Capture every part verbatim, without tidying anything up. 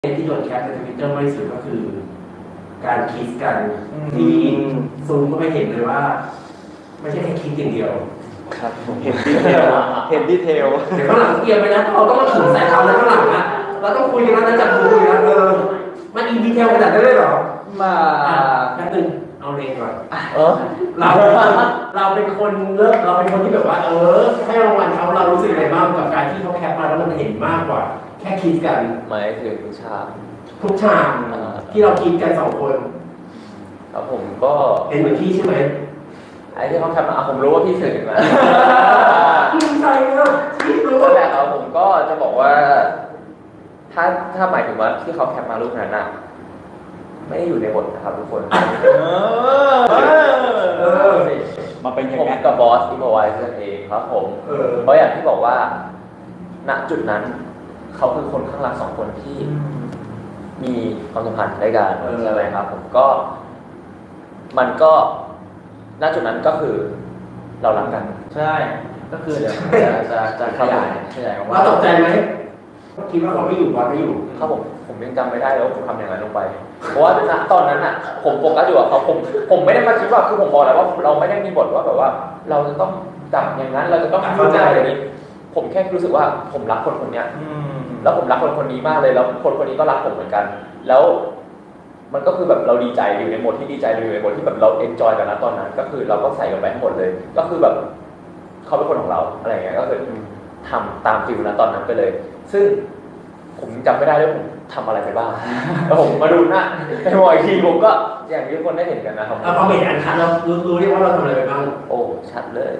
ที่โดนแคปในทวิตเตอร์มากที่สุดก็คือการคิสกันที่ซูมก็ไม่เห็นเลยว่าไม่ใช่แค่คิสอย่างเดียวครับผมเห็นดีเทลเห็นดีเทลเดี๋ยวข้างหลังเอียงไปนะเราต้องมาถึงใส่เขาแล้วข้างหลังนะเราต้องคุยกันนะจับมือคุยกันเออมันอินดีเทลขนาดนั้นเลยเหรอมาแป๊บนึงเอาเลนก่อนเออเราเราเป็นคนเลิกเราเป็นคนที่แบบว่าเออให้รางวัลเขาเรารู้สึกอะไรบ้างกับการที่เขาแคปมาแล้วมันเห็นมากกว่าแค่คิดกันหมายถึงฉากทุกฉากที่เราคิดกันสองคนครับผมก็เห็นเหมือนพี่ใช่ไหมไอ้ที่เขาแคปมาผมรู้ว่าพี่สื่อมาพี่ใช่เนอะพี่รู้แหละครับผมก็จะบอกว่าถ้าถ้าหมายถึงว่าที่เขาแคปมารูปนั้นน่ะไม่ได้อยู่ในบทนะครับทุกคนเออมาเป็นผมกับบอสอิมพอไวเซอร์เองครับผมเพราะอย่างที่บอกว่าณจุดนั้นเขาคือคนข้างหลังสองคนที่มีความสัมพันธ์ด้วยกันใช่ไหมครับผมก็มันก็ณจุดนั้นก็คือเรารักกันใช่ก็คือเดี๋ยวจะจะจะขยายขยายว่าตกใจไหมคิดว่าเขาไม่อยู่วันไม่อยู่ครับผมผมยังจำไม่ได้แล้วผมทำอย่างนั้นลงไปเพราะว่าณตอนนั้นอ่ะผมโฟกัสอยู่กับเขาผมผมไม่ได้มาคิดว่าคือผมบอกแล้วว่าเราไม่ได้มีบทว่าแบบว่าเราจะต้องจับอย่างนั้นเราจะต้องพูดอะไรอย่างนี้ผมแค่รู้สึกว่าผมรักคนคนนี้แล้วผมรักคนคนนี้มากเลยแล้วคนคนนี้ก็รักผมเหมือนกันแล้วมันก็คือแบบเราดีใจอยู่ในโหมดที่ดีใจอยู่ในโหมดที่แบบเราเอนจอยกันนะตอนนั้นก็คือเราก็ใส่กันไปทั้งหมดเลยก็คือแบบเขาเป็นคนของเราอะไรอย่างเงี้ยก็คือทำตามฟิลนะตอนนั้นไปเลยซึ่งผมจำไม่ได้ด้วยผมทำอะไรไปบ้างแล้วผมมาดูหน้าในมอยทีผมก็อย่างที่ทุกคนได้เห็นกันนะครับพอเห็นอันคัดเรารู้รู้ได้ว่าเราทำอะไรไปบ้างโอ้ชัดเลย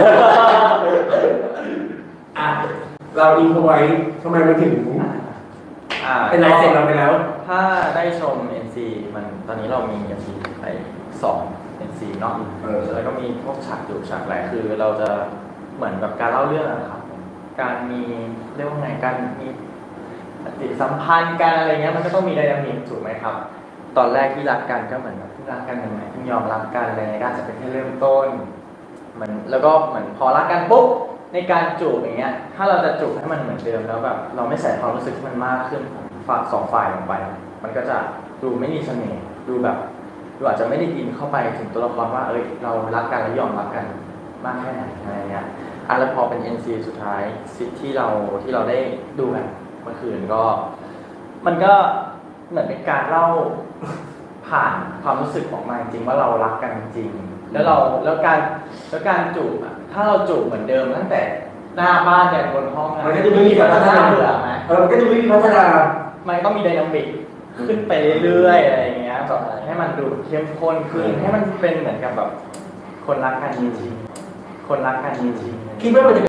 อ่ะเราอินพไว้ทำไมมันถึงเป็นลายเซ็นเราไปแล้วถ้าได้ชม เอ็น ซี มันตอนนี้เรามี เอ็น ซี ไปสอง เอ็น ซี เนาะแล้วก็มีพวกฉากอยู่ฉากแรกคือเราจะเหมือนแบบการเล่าเรื่องนะครับการมีเรียกว่าไงการมีปฏิสัมพันธ์กันอะไรเงี้ยมันก็ต้องมีไดนามิกถูกไหมครับตอนแรกที่รักกันก็เหมือนแบบรักกันใหม่ๆที่ยอมรักกันอะไรก็อาจจะเป็นแค่เริ่มต้นเหมือนแล้วก็เหมือนพอรักกันปุ๊บในการจูบอย่างเงี้ยถ้าเราจะจูบให้มันเหมือนเดิมแล้วแบบเราไม่ใส่ความรู้สึกที่มันมากขึ้นของฝ่ายสองฝ่ายลงไปมันก็จะดูไม่มีเสน่ห์ดูแบบดูอาจจะไม่ได้กินเข้าไปถึงตัวละครว่าเอ้ยเรารักกันและยอมรักกันมากแค่ไหนอะไรเงี้ยอันแล้วพอเป็น เอ็น ซี สุดท้ายที่เราที่เราได้ดูกันเมื่อคืนก็มันก็เหมือนเป็นการเล่าผ่านความรู้สึกออกมาจริงว่าเรารักกันจริงแล้วเราแล้วการแล้วการจูบอ่ะถ้าเราจูบเหมือนเดิมตั้งแต่หน้าบ้านยันบนห้องมันก็จะไม่มีพัฒนาเบื่อไหมเออมันก็จะไม่มีพัฒนามันต้องมีไดนามิกขึ้นไปเรื่อยๆอะไรอย่างเงี้ยแบบให้มันดูเข้มข้นขึ้นให้มันเป็นเหมือนกับแบบคนรักกันจริงๆคนรักกันจริงๆคิดว่ามันจะ